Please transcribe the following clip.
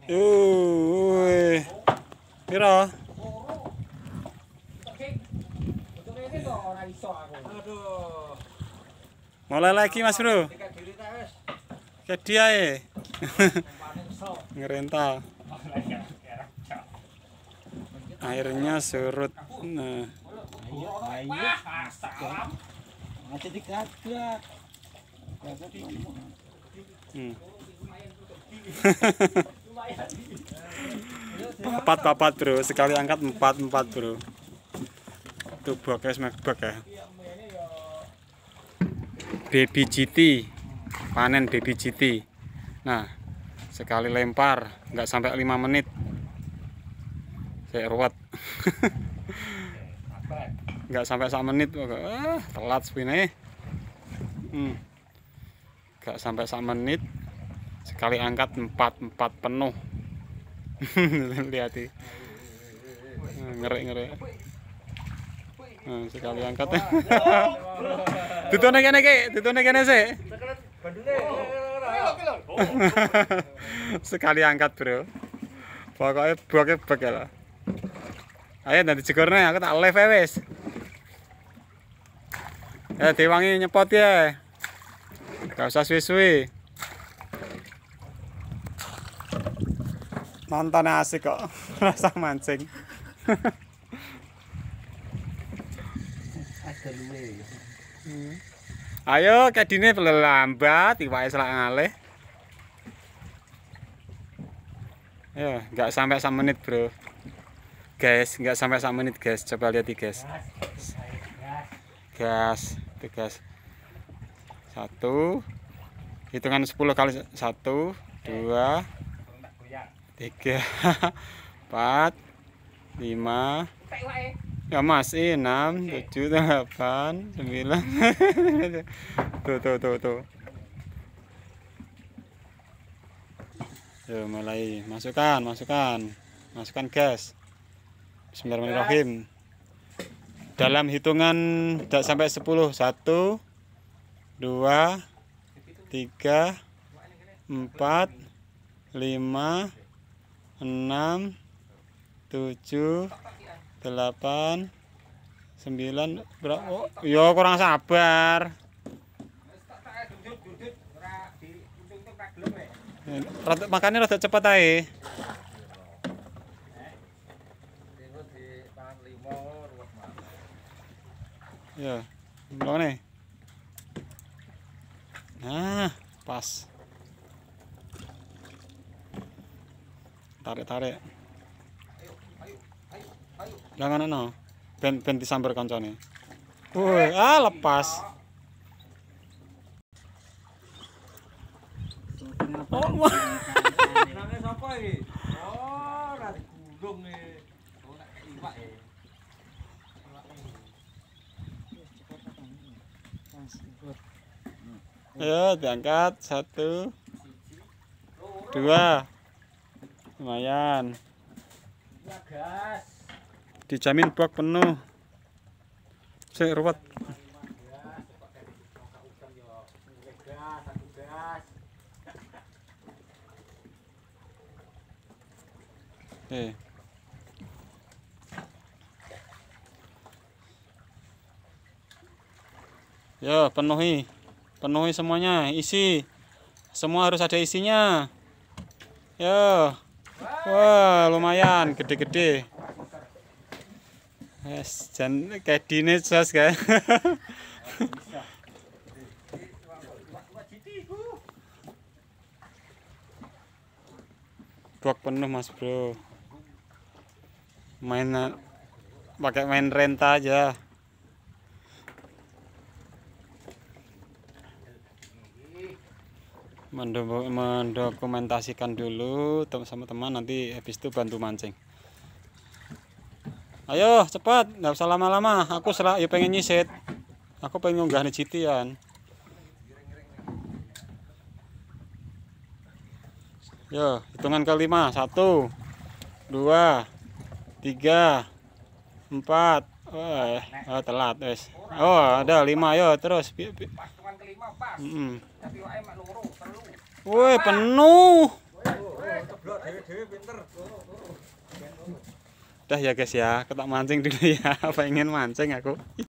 Piro? Mulai lagi Mas Bro. Ke dia ngerentah. Airnya surut. Nah. Papat bro, sekali angkat 4 bro. Tuh bokes megbak ya. Baby GT, panen baby GT. Nah, sekali lempar nggak sampai 5 menit. Saya ruwet. Nggak sampai 1 menit, telat spinnya. Nggak sampai 1 menit, sekali angkat 4 penuh. Lihat nih, ngeri. Sekali angkat. Tutune kene sih. Sekali angkat bro. Pokoknya bok ya. Ayo nanti jegornya aku tak live wis. Diwangi nyepot ya. Gak usah suwi-suwi. Nontonnya asik kok. Rasa mancing. Ayo kedine lambat iwake selak ngalih. Ya, nggak sampai 1 menit, Bro. Guys, nggak sampai 1 menit, guys. Coba lihat nih, guys. Gas. 1. Hitungan 10 kali 1, 2, 3, 4, 5. Ya Mas, 6, 7, 8, 9. Tuh. Yo, mulai masukkan gas. Bismillahirrahmanirrahim. Dalam hitungan tidak sampai 10. 1, 2, 3, 4, 5, 6, 7, 8, 9. Oh, yo kurang sabar. Makannya rada cepet ae. Ya, belum nih. Nah, pas. Tarik. Jangan no. Ben disambar kancane. Woi, lepas. Oh, nangis sapa iki? Oh, ra digulung e. Oh, tak kei iwak e. Ayo diangkat 1, 2. Lumayan. Dijamin bak penuh. Sik ruwet. Yo, penuhi semuanya, isi. Semua harus ada isinya. Yo. Wah, lumayan gede-gede. Yes, jan kayak dine sos, guys. Bak penuh, Mas Bro. Pakai main renta aja. Mendokumentasikan dulu sama teman, nanti habis itu bantu mancing. Ayo cepat, nggak usah lama-lama. Aku ya pengen nyisit. Aku pengen ngunggah jitian. Yo, hitungan kelima. 1, 2, 3, 4. Oh, telat wes. Oh, ada 5. Yo, terus. Woi, penuh. ceblok dhewe-dhewe pinter. Udah ya guys ya, ketak mancing dulu ya. Pengen mancing aku.